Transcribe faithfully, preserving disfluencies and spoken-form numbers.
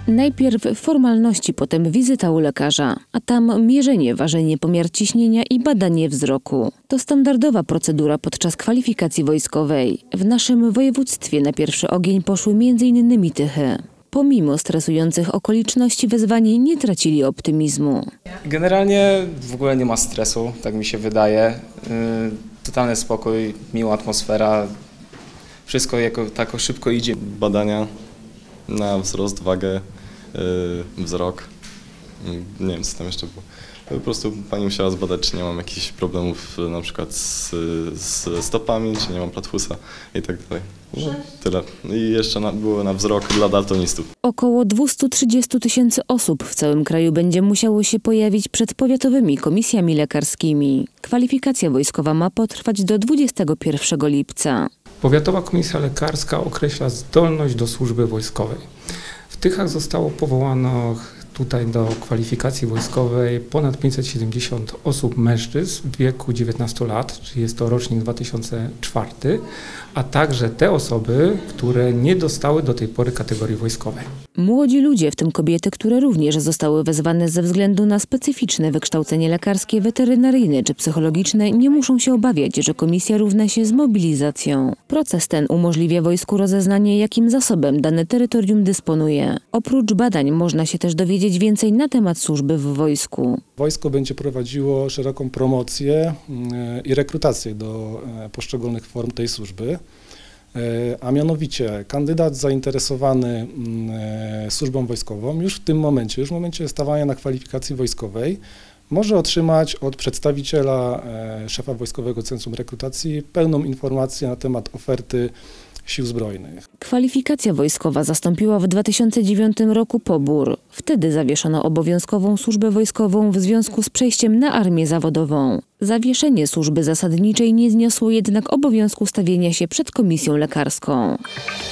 Najpierw formalności, potem wizyta u lekarza, a tam mierzenie, ważenie, pomiar ciśnienia i badanie wzroku. To standardowa procedura podczas kwalifikacji wojskowej. W naszym województwie na pierwszy ogień poszły między innymi Tychy. Pomimo stresujących okoliczności wezwani nie tracili optymizmu. Generalnie w ogóle nie ma stresu, tak mi się wydaje. Yy, totalny spokój, miła atmosfera, wszystko jako, tak szybko idzie. Badania na wzrost, wagę, yy, wzrok, nie wiem co tam jeszcze było. Po prostu pani musiała zbadać, czy nie mam jakichś problemów na przykład z, z stopami, czy nie mam platfusa i tak dalej. No, tyle. I jeszcze na, było na wzrok dla daltonistów. Około dwieście trzydzieści tysięcy osób w całym kraju będzie musiało się pojawić przed powiatowymi komisjami lekarskimi. Kwalifikacja wojskowa ma potrwać do dwudziestego pierwszego lipca. Powiatowa Komisja Lekarska określa zdolność do służby wojskowej. W Tychach zostało powołano tutaj do kwalifikacji wojskowej ponad pięćset siedemdziesiąt osób mężczyzn w wieku dziewiętnastu lat, czyli jest to rocznik dwa tysiące czwarty, a także te osoby, które nie dostały do tej pory kategorii wojskowej. Młodzi ludzie, w tym kobiety, które również zostały wezwane ze względu na specyficzne wykształcenie lekarskie, weterynaryjne czy psychologiczne, nie muszą się obawiać, że komisja równa się z mobilizacją. Proces ten umożliwia wojsku rozeznanie, jakim zasobem dane terytorium dysponuje. Oprócz badań można się też dowiedzieć więcej na temat służby w wojsku. Wojsko będzie prowadziło szeroką promocję i rekrutację do poszczególnych form tej służby. A mianowicie kandydat zainteresowany służbą wojskową już w tym momencie, już w momencie stawania na kwalifikacji wojskowej może otrzymać od przedstawiciela szefa Wojskowego Centrum Rekrutacji pełną informację na temat oferty Sił Zbrojnych. Kwalifikacja wojskowa zastąpiła w dwa tysiące dziewiątym roku pobór. Wtedy zawieszono obowiązkową służbę wojskową w związku z przejściem na armię zawodową. Zawieszenie służby zasadniczej nie zniosło jednak obowiązku stawienia się przed komisją lekarską.